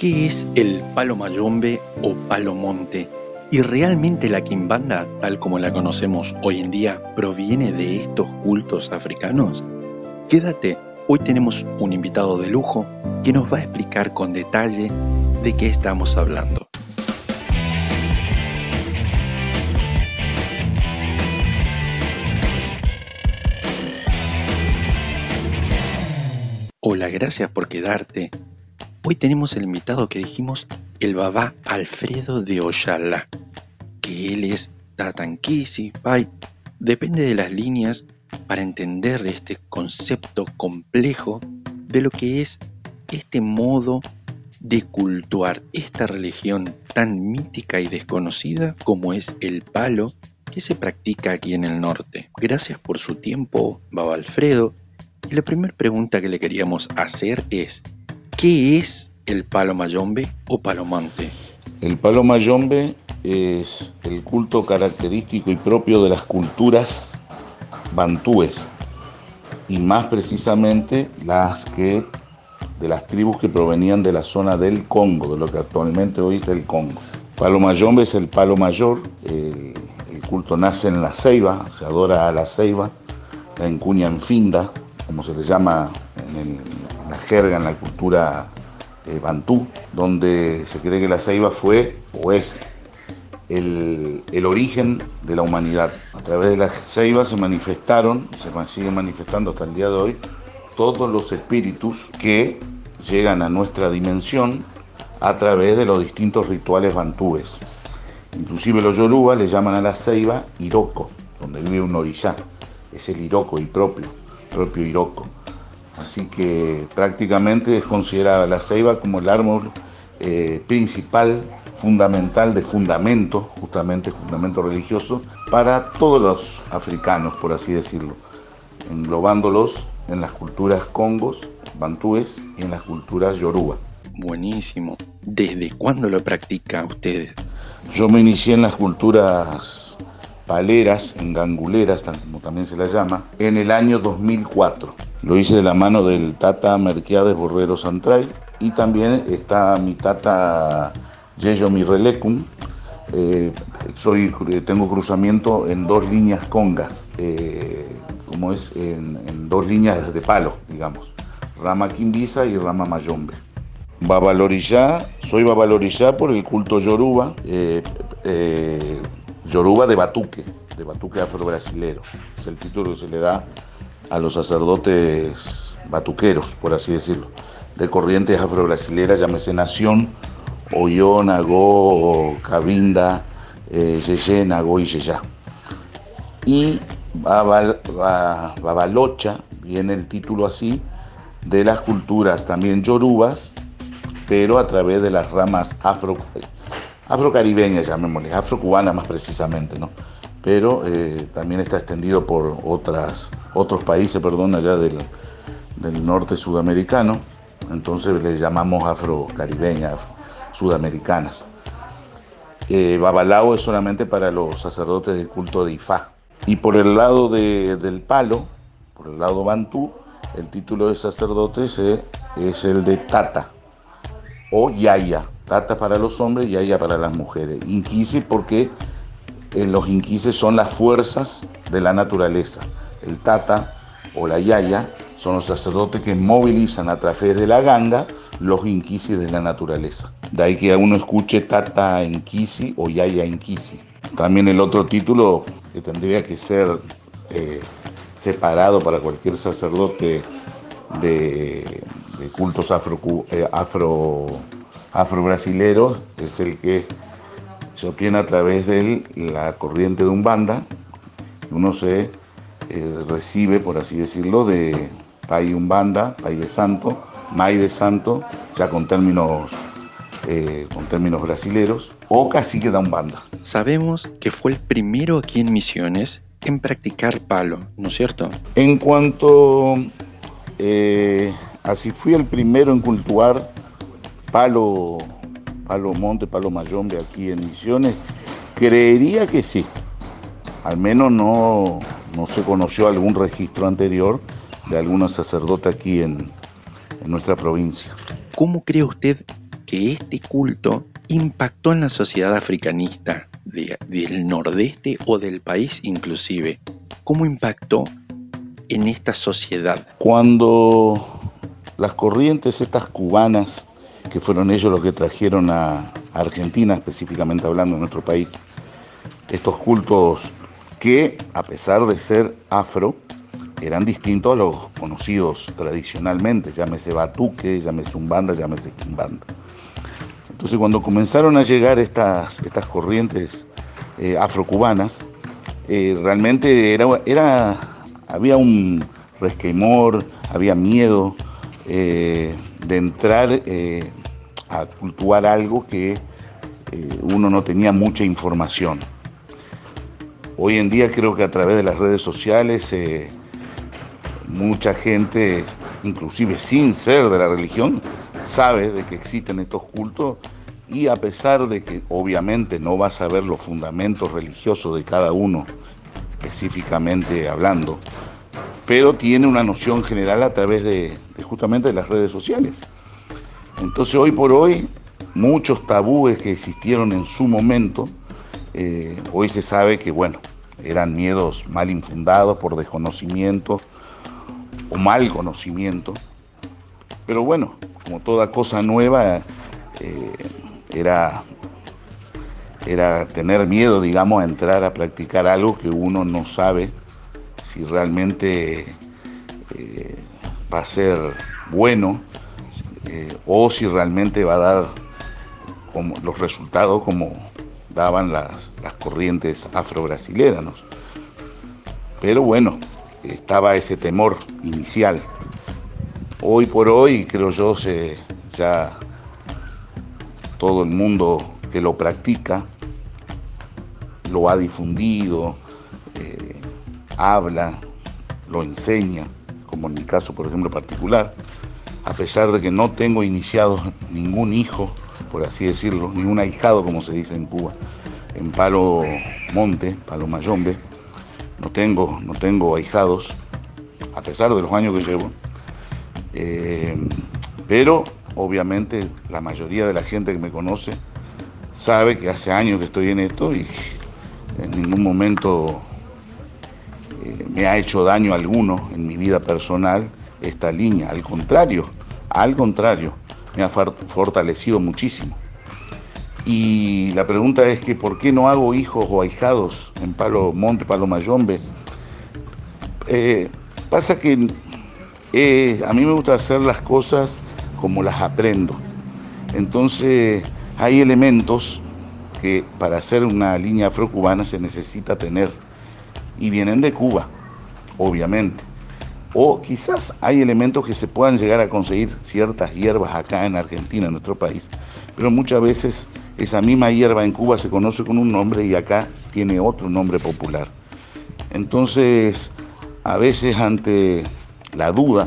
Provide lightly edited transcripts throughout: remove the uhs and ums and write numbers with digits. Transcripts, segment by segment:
¿Qué es el palo mayombe o palo monte? ¿Y realmente la quimbanda, tal como la conocemos hoy en día, proviene de estos cultos africanos? Quédate, hoy tenemos un invitado de lujo que nos va a explicar con detalle de qué estamos hablando. Hola, gracias por quedarte. Hoy tenemos el invitado que dijimos, el Baba Alfredo de Oyala, que él es Tatankisi, Pai, depende de las líneas para entender este concepto complejo de lo que es este modo de cultuar esta religión tan mítica y desconocida como es el palo que se practica aquí en el norte. Gracias por su tiempo, Baba Alfredo. Y la primera pregunta que le queríamos hacer es, ¿qué es el palo mayombe o palo monte? El palo mayombe es el culto característico y propio de las culturas bantúes y más precisamente de las tribus que provenían de la zona del Congo, de lo que actualmente hoy es el Congo. Palo mayombe es el palo mayor, el culto nace en la ceiba, se adora a la ceiba, la encuña finda, como se le llama en la jerga, en la cultura bantú, donde se cree que la ceiba fue o es el origen de la humanidad. A través de la ceiba se siguen manifestando hasta el día de hoy todos los espíritus que llegan a nuestra dimensión a través de los distintos rituales bantúes. Inclusive los yoruba le llaman a la ceiba Iroko, donde vive un orishá, es el Iroko y propio Iroko. Así que prácticamente es considerada la ceiba como el árbol principal, fundamental, justamente fundamento religioso para todos los africanos, por así decirlo, englobándolos en las culturas congos, bantúes y en las culturas yoruba. Buenísimo. ¿Desde cuándo lo practica usted? Yo me inicié en las culturas paleras, en ganguleras, como también se las llama, en el año 2004. Lo hice de la mano del Tata Merquiades Borrero Santray y también está mi Tata Yeyo Mirrelekun. Tengo cruzamiento en dos líneas congas, en dos líneas de palo, digamos, rama quimbisa y rama mayombe. Soy babalorixá por el culto yoruba, yoruba de batuque afro-brasilero. Es el título que se le da a los sacerdotes batuqueros, por así decirlo, de corrientes afro-brasileras, llámese Nación, Oyo, Nagó, Cabinda, Yeye, Nagó y Yeyá. Y Babalocha viene el título así de las culturas también yorubas, pero a través de las ramas afrocaribeñas, llamémosle, afrocubanas más precisamente, ¿no? Pero también está extendido por otros países, allá del norte sudamericano, entonces le llamamos afrocaribeñas, sudamericanas. Babalao es solamente para los sacerdotes del culto de Ifá. Y por el lado del palo, por el lado bantú, el título de sacerdote es el de Tata o Yaya. Tata para los hombres, Yaya para las mujeres. Inquisi porque los inquises son las fuerzas de la naturaleza. El Tata o la Yaya son los sacerdotes que movilizan a través de la ganga los inquisis de la naturaleza. De ahí que uno escuche Tata Inquisi o Yaya Inquisi. También el otro título que tendría que ser separado para cualquier sacerdote de cultos afro-brasileros es el que se obtiene a través de la corriente de Umbanda. Uno se recibe, por así decirlo, de Pai Umbanda, Pai de Santo, Mai de Santo, ya con términos brasileros, o cacique de Umbanda. Sabemos que fue el primero aquí en Misiones en practicar palo, ¿no es cierto? En cuanto así fui el primero en cultuar palo monte, palo mayombe aquí en Misiones, creería que sí. Al menos no se conoció algún registro anterior de algún sacerdote aquí en nuestra provincia. ¿Cómo cree usted que que este culto impactó en la sociedad africanista del nordeste o del país inclusive. ¿Cómo impactó en esta sociedad? Cuando las corrientes estas cubanas, que fueron ellos los que trajeron a Argentina, específicamente hablando, en nuestro país, estos cultos que, a pesar de ser afro, eran distintos a los conocidos tradicionalmente, llámese batuque, llámese umbanda, llámese quimbanda. Entonces, cuando comenzaron a llegar estas corrientes afrocubanas, realmente había un resquemor, había miedo de entrar a cultuar algo que uno no tenía mucha información. Hoy en día creo que a través de las redes sociales mucha gente, inclusive sin ser de la religión, sabe de que existen estos cultos, y a pesar de que obviamente no va a saber los fundamentos religiosos de cada uno, específicamente hablando, pero tiene una noción general a través de justamente de las redes sociales. Entonces, hoy por hoy, muchos tabúes que existieron en su momento, hoy se sabe que, bueno, eran miedos mal infundados por desconocimiento o mal conocimiento. Pero bueno, como toda cosa nueva, era tener miedo, digamos, a entrar a practicar algo que uno no sabe si realmente va a ser bueno o si realmente va a dar como los resultados como daban las corrientes afro-brasileras, ¿no? Pero bueno, estaba ese temor inicial. Hoy por hoy, creo yo, ya todo el mundo que lo practica lo ha difundido, habla, lo enseña, como en mi caso, por ejemplo, particular. A pesar de que no tengo iniciado ningún hijo, por así decirlo, ningún ahijado, como se dice en Cuba, en Palo Monte, Palo Mayombe, no tengo ahijados, a pesar de los años que llevo. Pero obviamente la mayoría de la gente que me conoce sabe que hace años que estoy en esto y en ningún momento me ha hecho daño alguno en mi vida personal esta línea. Al contrario, me ha fortalecido muchísimo. Y la pregunta es que ¿por qué no hago hijos o ahijados en Palo Monte, Palo Mayombe? Pasa que a mí me gusta hacer las cosas como las aprendo. Entonces hay elementos que para hacer una línea afrocubana se necesita tener, y vienen de Cuba, obviamente. O quizás hay elementos que se puedan llegar a conseguir, ciertas hierbas acá en Argentina, en nuestro país, pero muchas veces esa misma hierba en Cuba se conoce con un nombre y acá tiene otro nombre popular. Entonces, a veces ante la duda,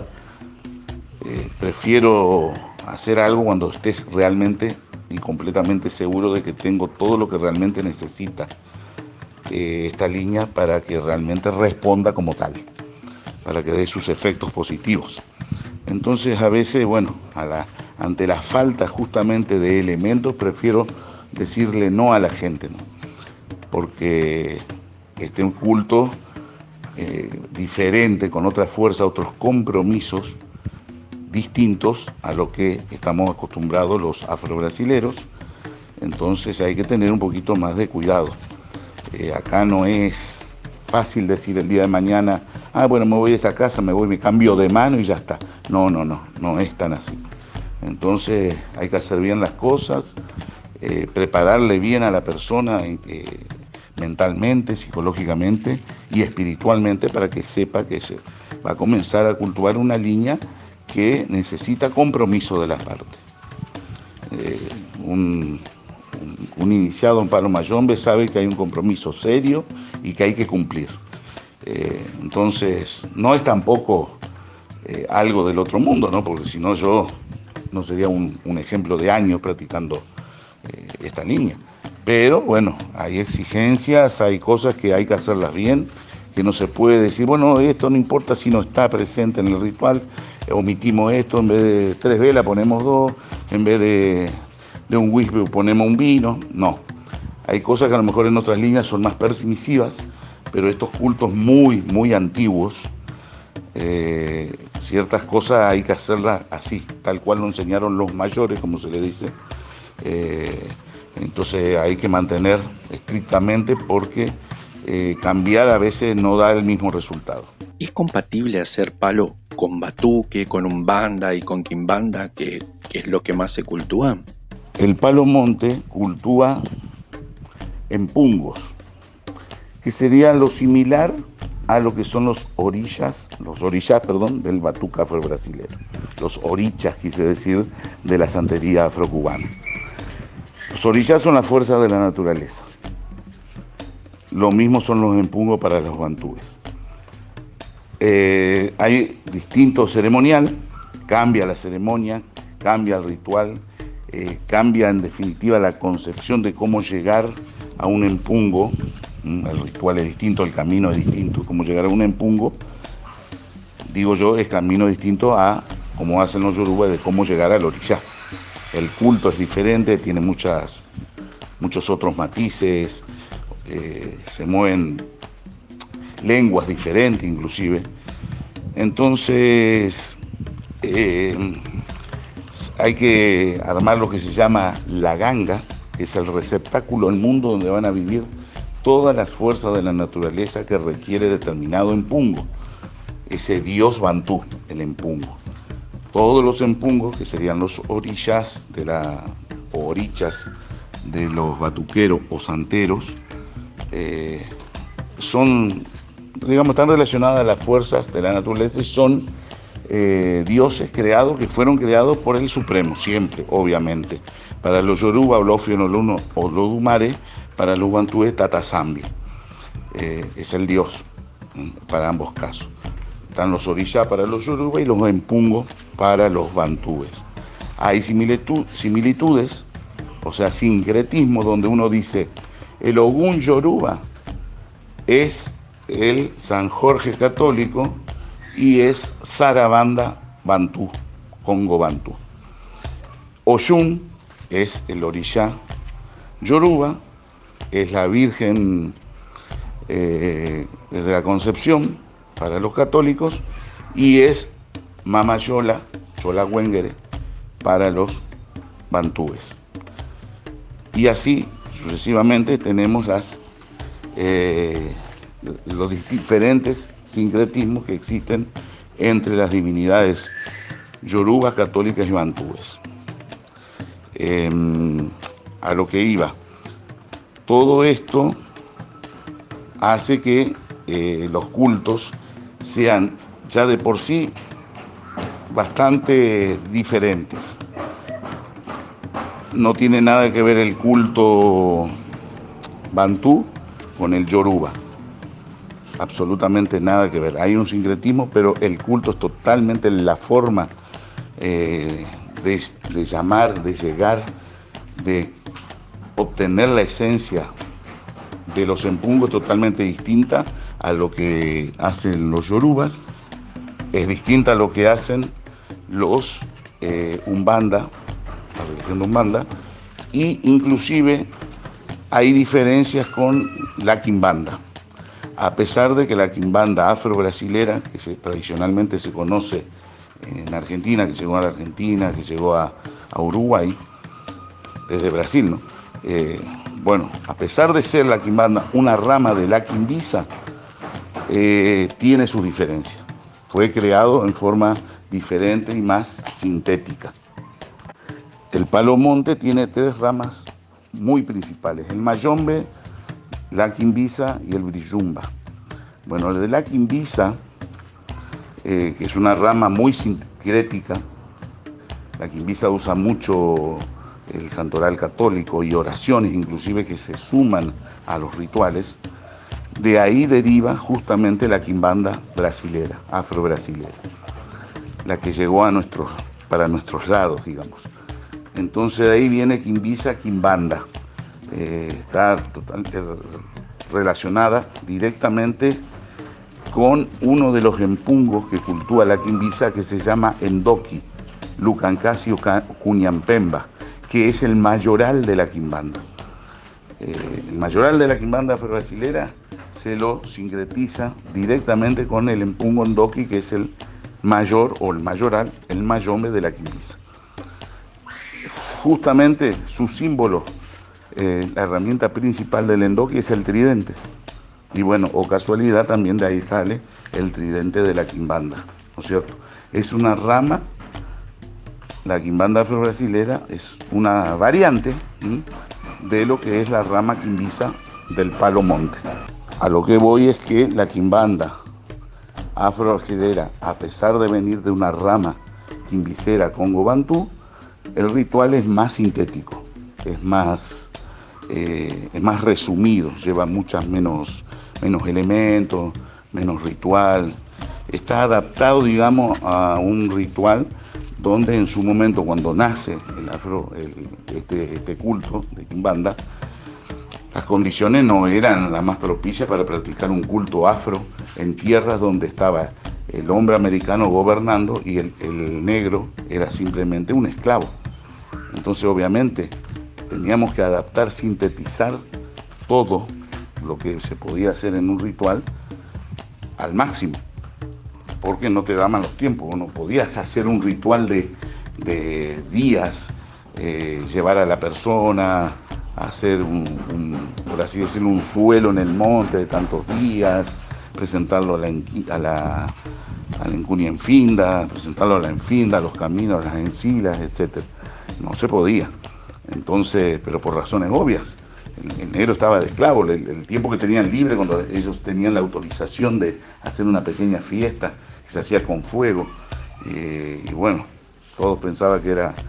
prefiero hacer algo cuando estés realmente y completamente seguro de que tengo todo lo que realmente necesita esta línea para que realmente responda como tal, para que dé sus efectos positivos. Entonces, a veces, bueno, ante la falta justamente de elementos, prefiero decirle no a la gente, ¿no? Porque un culto diferente, con otra fuerza, otros compromisos distintos a lo que estamos acostumbrados los afrobrasileros. Entonces hay que tener un poquito más de cuidado. Acá no es fácil decir el día de mañana, bueno, me voy a esta casa, me cambio de mano y ya está. No es tan así. Entonces hay que hacer bien las cosas, prepararle bien a la persona mentalmente, psicológicamente y espiritualmente, para que sepa que se va a comenzar a cultivar una línea que necesita compromiso de la parte. Un iniciado en Palo Mayombe sabe que hay un compromiso serio y que hay que cumplir. Entonces, no es tampoco algo del otro mundo, ¿no? Porque si no, yo no sería un ejemplo de años practicando esta línea. Pero bueno, hay exigencias, hay cosas que hay que hacerlas bien, que no se puede decir, bueno, esto no importa si no está presente en el ritual, omitimos esto, en vez de 3 velas ponemos 2, en vez de de un whisky ponemos un vino, no. Hay cosas que a lo mejor en otras líneas son más permisivas, pero estos cultos muy, muy antiguos, ciertas cosas hay que hacerlas así, tal cual lo enseñaron los mayores, como se le dice. Entonces hay que mantener estrictamente porque cambiar a veces no da el mismo resultado. ¿Es compatible hacer palo con batuque, con umbanda y con quimbanda, que es lo que más se cultúa? El palo monte cultúa en pungos, que sería lo similar a lo que son los orixás del batuque afro-brasilero, los orichas, quise decir, de la santería afrocubana. Los orixás son las fuerzas de la naturaleza. Lo mismo son los empungos para los bantúes. Hay distinto ceremonial, cambia la ceremonia, cambia el ritual, cambia en definitiva la concepción de cómo llegar a un empungo. El ritual es distinto, el camino es distinto. Cómo llegar a un empungo, digo yo, es camino distinto a cómo hacen los yorubas de cómo llegar al orixá. El culto es diferente, tiene muchos otros matices, se mueven lenguas diferentes inclusive. Entonces hay que armar lo que se llama la ganga, que es el receptáculo, el mundo donde van a vivir todas las fuerzas de la naturaleza que requiere determinado empungo. Ese dios bantú, el empungo. Todos los empungos, que serían los orixás o orichas de los batuqueros o santeros, son, digamos, están relacionadas a las fuerzas de la naturaleza y son dioses creados, que fueron creados por el Supremo, siempre, obviamente. Para los yoruba, Olofio, Oluno o Lodumare, para los bantúes, Tatasambi. Es el dios para ambos casos. Están los orixás para los yoruba y los empungos para los bantúes. Hay similitudes, o sea, sincretismo, donde uno dice, el Ogún yoruba es el San Jorge católico y es Sarabanda bantú, Congo bantú. Oshun es el orixá yoruba, es la Virgen desde la Concepción para los católicos y es Mama Yola, Yola Wengere, para los bantúes. Y así sucesivamente tenemos los diferentes sincretismos que existen entre las divinidades yorubas, católicas y bantúes. A lo que iba, todo esto hace que los cultos sean ya de por sí bastante diferentes. No tiene nada que ver el culto bantú con el yoruba, absolutamente nada que ver. Hay un sincretismo, pero el culto es totalmente la forma de llamar, de llegar, de obtener la esencia de los empungos, totalmente distinta a lo que hacen los yorubas, es distinta a lo que hacen los umbanda, la religión de umbanda, y inclusive hay diferencias con la quimbanda, a pesar de que la quimbanda afro-brasilera, que tradicionalmente se conoce en Argentina, que llegó a la Argentina, que llegó a Uruguay, desde Brasil, ¿no? Bueno, a pesar de ser la quimbanda una rama de la quimbisa, tiene sus diferencias. Fue creado en forma diferente y más sintética. El palo monte tiene 3 ramas muy principales: el mayombe, la quimbisa y el brillumba. Bueno, el de la quimbisa, que es una rama muy sincrética, la quimbisa usa mucho el santoral católico y oraciones inclusive que se suman a los rituales. De ahí deriva justamente la quimbanda brasilera, afro-brasilera, la que llegó para nuestros lados, digamos. Entonces de ahí viene quimbisa, quimbanda. Está totalmente relacionada directamente con uno de los empungos que cultúa la quimbisa, que se llama Endoki, Lucancasio Cuñampemba, que es el mayoral de la quimbanda. El mayoral de la quimbanda afro-brasilera se lo sincretiza directamente con el empungo ndoki, que es el mayor o el mayoral, el mayombe de la quimbisa. Justamente su símbolo, la herramienta principal del ndoki es el tridente. Y bueno, o casualidad, también de ahí sale el tridente de la quimbanda, ¿no es cierto? Es una rama, la quimbanda afro-brasilera es una variante, ¿sí?, de lo que es la rama quimbisa del palo monte. A lo que voy es que la quimbanda afro-brasilera, a pesar de venir de una rama quimbicera congo-bantú, el ritual es más sintético, es más resumido, lleva menos elementos, menos ritual. Está adaptado, digamos, a un ritual donde en su momento, cuando nace este culto de quimbanda, las condiciones no eran las más propicias para practicar un culto afro en tierras donde estaba el hombre americano gobernando y el negro era simplemente un esclavo. Entonces, obviamente, teníamos que adaptar, sintetizar todo lo que se podía hacer en un ritual al máximo, porque no te daban los tiempos, no podías hacer un ritual de días, llevar a la persona a hacer por así decirlo, un suelo en el monte de tantos días, presentarlo a la encunia enfinda, presentarlo a la enfinda, a los caminos, a las encilas, etc. No se podía. Entonces, pero por razones obvias. El negro estaba de esclavo, el tiempo que tenían libre, cuando ellos tenían la autorización de hacer una pequeña fiesta que se hacía con fuego, y bueno, todos pensaban que era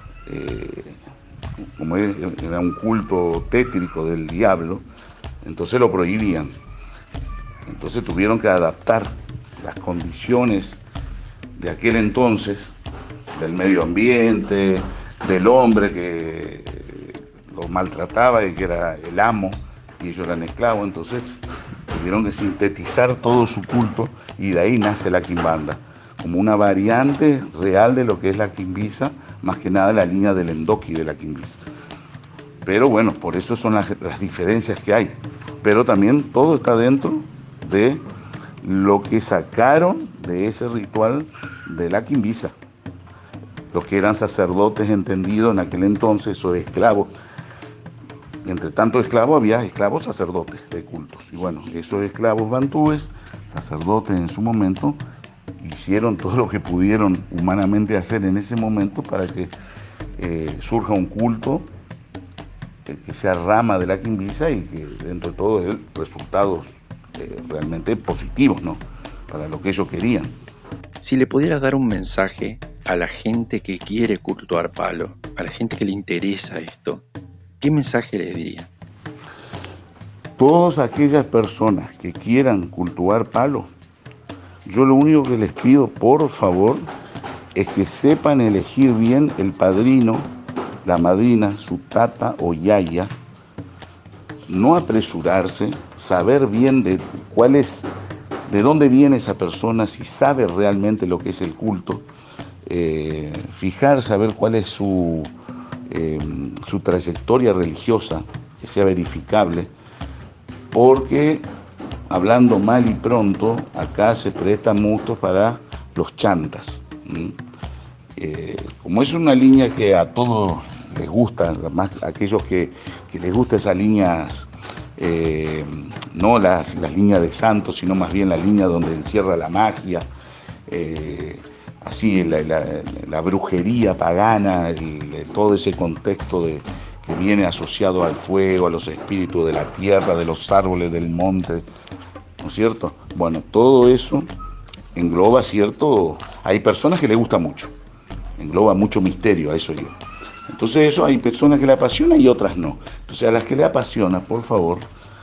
un culto tétrico del diablo, entonces lo prohibían. Entonces tuvieron que adaptar las condiciones de aquel entonces, del medio ambiente, del hombre que los maltrataba y que era el amo y ellos eran esclavos. Entonces tuvieron que sintetizar todo su culto y de ahí nace la quimbanda, como una variante real de lo que es la quimbisa, más que nada la línea del ndoki de la quimbisa. Pero bueno, por eso son las diferencias que hay, pero también todo está dentro de lo que sacaron de ese ritual de la quimbisa, los que eran sacerdotes entendidos en aquel entonces, o esclavos. Entre tanto esclavos había esclavos sacerdotes de cultos. Y bueno, esos esclavos bantúes, sacerdotes en su momento, hicieron todo lo que pudieron humanamente hacer en ese momento para que surja un culto que sea rama de la quimbisa y que dentro de todo dé resultados realmente positivos, ¿no?, para lo que ellos querían. Si le pudieras dar un mensaje a la gente que quiere cultuar palo, a la gente que le interesa esto, ¿qué mensaje les diría? Todas aquellas personas que quieran cultuar palo, yo lo único que les pido, por favor, es que sepan elegir bien el padrino, la madrina, su tata o yaya, no apresurarse, saber bien de dónde viene esa persona, si sabe realmente lo que es el culto, saber cuál es su trayectoria religiosa, que sea verificable, porque hablando mal y pronto, acá se presta mucho para los chantas. Como es una línea que a todos les gusta, más aquellos que les gusta esas líneas, no las líneas de santos, sino más bien la línea donde encierra la magia, así la brujería pagana, todo ese contexto que viene asociado al fuego, a los espíritus de la tierra, de los árboles, del monte, ¿no es cierto? Bueno, todo eso engloba, ¿cierto? Hay personas que les gusta mucho, engloba mucho misterio, a eso yo. Entonces eso hay personas que le apasiona y otras no. Entonces a las que le apasiona, por favor,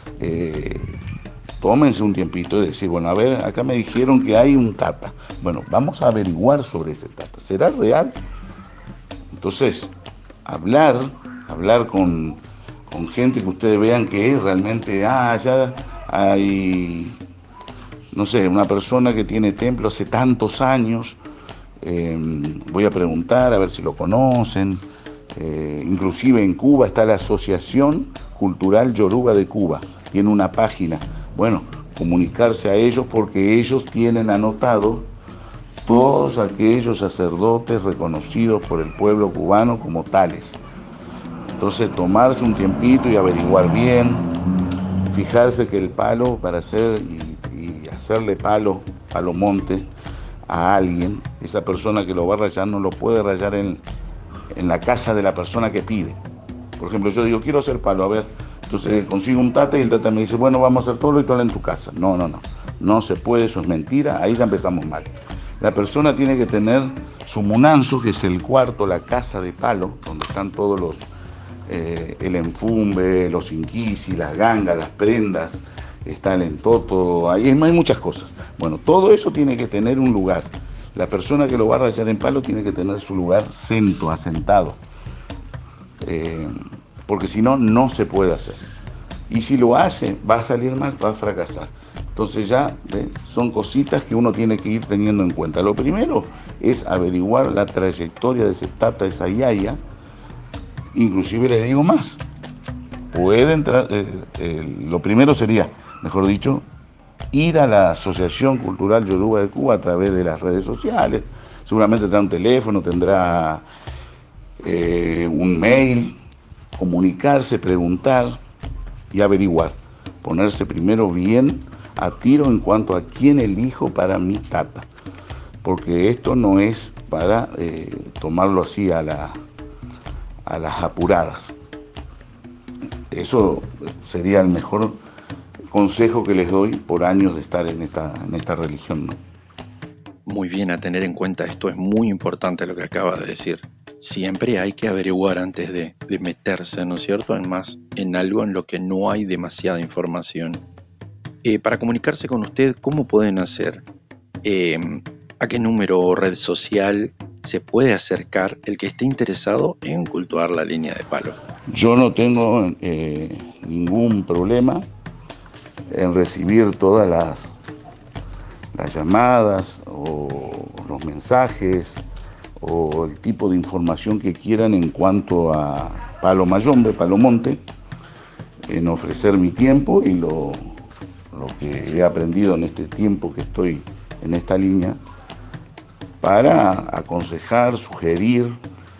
tómense un tiempito y decir, bueno, a ver, acá me dijeron que hay un tata. Bueno, vamos a averiguar sobre ese tata. ¿Será real? Entonces, hablar con gente que ustedes vean que realmente, ya hay, no sé, una persona que tiene templo hace tantos años, voy a preguntar a ver si lo conocen, Inclusive en Cuba está la Asociación Cultural Yoruba de Cuba, tiene una página. Bueno, comunicarse a ellos porque ellos tienen anotado todos aquellos sacerdotes reconocidos por el pueblo cubano como tales. Entonces tomarse un tiempito y averiguar bien, fijarse que el palo para hacer y hacerle palo monte a alguien, esa persona que lo va a rayar no lo puede rayar en la casa de la persona que pide. Por ejemplo, yo digo, quiero hacer palo, a ver, entonces consigo un tata y el tata me dice, bueno, vamos a hacer todo y todo en tu casa. No se puede, eso es mentira, ahí ya empezamos mal. La persona tiene que tener su munanzo, que es el cuarto, la casa de palo, donde están todos los, el enfumbe, los inquisi, las gangas, las prendas, está el entoto, ahí hay muchas cosas. Bueno, todo eso tiene que tener un lugar. La persona que lo va a rayar en palo tiene que tener su lugar asentado, porque si no, no se puede hacer. Y si lo hace, va a salir mal, va a fracasar. Entonces ya son cositas que uno tiene que ir teniendo en cuenta. Lo primero es averiguar la trayectoria de ese tata, de esa yaya. Inclusive les digo más, puede entrar, lo primero sería, mejor dicho, ir a la Asociación Cultural Yoruba de Cuba a través de las redes sociales. Seguramente tendrá un teléfono, tendrá un mail, comunicarse, preguntar y averiguar. Ponerse primero bien a tiro en cuanto a quién elijo para mi tata. Porque esto no es para tomarlo así a las apuradas. Eso sería el mejor consejo que les doy por años de estar en esta religión, ¿no? Muy bien, a tener en cuenta, esto es muy importante lo que acaba de decir. Siempre hay que averiguar antes de meterse, ¿no es cierto?, en algo en lo que no hay demasiada información. Para comunicarse con usted, ¿cómo pueden hacer? ¿A qué número o red social se puede acercar el que esté interesado en cultuar la línea de palo? Yo no tengo ningún problema en recibir todas las llamadas o los mensajes o el tipo de información que quieran en cuanto a palo mayombe, palo monte, en ofrecer mi tiempo y lo que he aprendido en este tiempo que estoy en esta línea para aconsejar, sugerir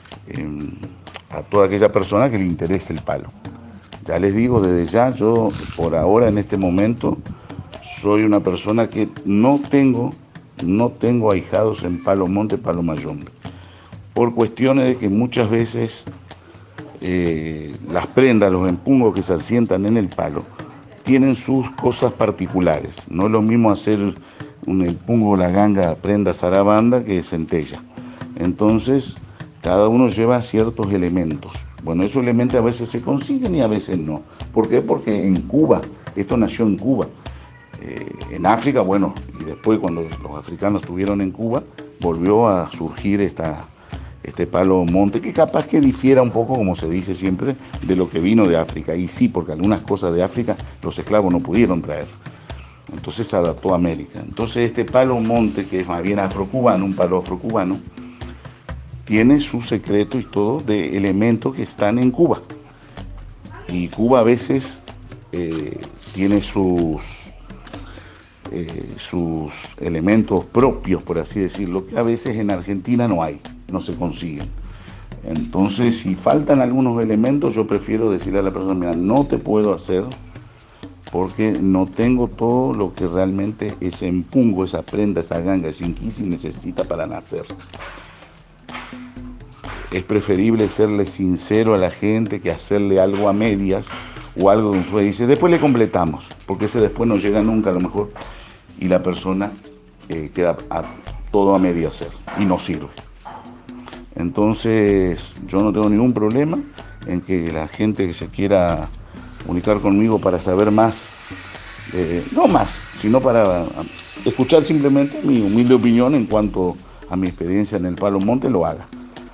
a toda aquella persona que le interese el palo. Ya les digo desde ya, yo por ahora en este momento soy una persona que no tengo ahijados en palo monte, palo mayombe, por cuestiones de que muchas veces las prendas, los empungos que se asientan en el palo tienen sus cosas particulares. No es lo mismo hacer un empungo, la ganga, prenda, zarabanda que centella. Entonces cada uno lleva ciertos elementos. Bueno, esos elementos a veces se consiguen y a veces no. ¿Por qué? Porque en Cuba, esto nació en Cuba. En África, bueno, y después cuando los africanos estuvieron en Cuba, volvió a surgir este palo monte, que capaz que difiera un poco, como se dice siempre, de lo que vino de África. Y sí, porque algunas cosas de África los esclavos no pudieron traer. Entonces se adaptó a América. Entonces este palo monte, que es más bien afrocubano, un palo afrocubano, tiene su secreto y todo de elementos que están en Cuba. Y Cuba a veces tiene sus elementos propios, por así decirlo, que a veces en Argentina no se consiguen. Entonces, si faltan algunos elementos, yo prefiero decirle a la persona, mira, no te puedo hacer porque no tengo todo lo que realmente ese empungo, esa prenda, esa ganga, ese inquisi necesita para nacer. Es preferible serle sincero a la gente que hacerle algo a medias o algo que usted dice, después le completamos, porque ese después no llega nunca a lo mejor y la persona queda todo a medio hacer y no sirve. Entonces yo no tengo ningún problema en que la gente que se quiera comunicar conmigo para saber más, no más, sino para escuchar simplemente mi humilde opinión en cuanto a mi experiencia en el palo monte, lo haga.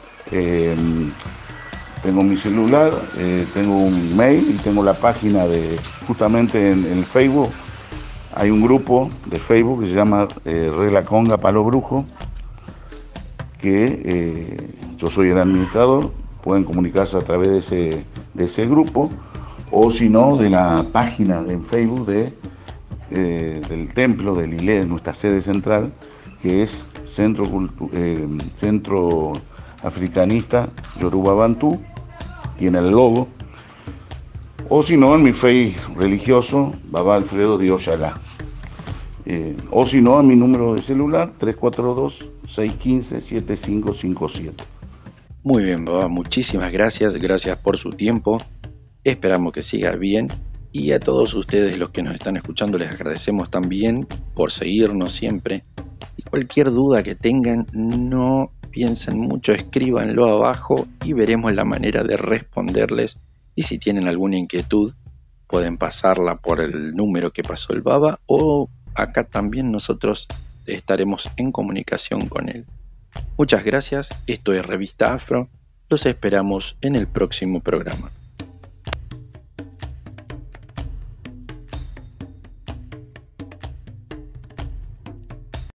Tengo mi celular, tengo un mail y tengo la página justamente en el Facebook. Hay un grupo de Facebook que se llama Regla Conga Palo Brujo, que yo soy el administrador, pueden comunicarse a través de ese grupo, o si no, de la página en Facebook del templo del ILE, nuestra sede central, que es Centro Africanista Yoruba Bantú, tiene el logo, o si no, en mi Facebook religioso, Baba Alfredo de Oxalá. O si no, a mi número de celular, 342-615-7557. Muy bien, Baba, muchísimas gracias por su tiempo. Esperamos que siga bien, y a todos ustedes los que nos están escuchando les agradecemos también por seguirnos siempre. Y cualquier duda que tengan, no piensen mucho, escríbanlo abajo y veremos la manera de responderles. Y si tienen alguna inquietud, pueden pasarla por el número que pasó el Baba, o acá también nosotros estaremos en comunicación con él. Muchas gracias, esto es Revista Afro, los esperamos en el próximo programa.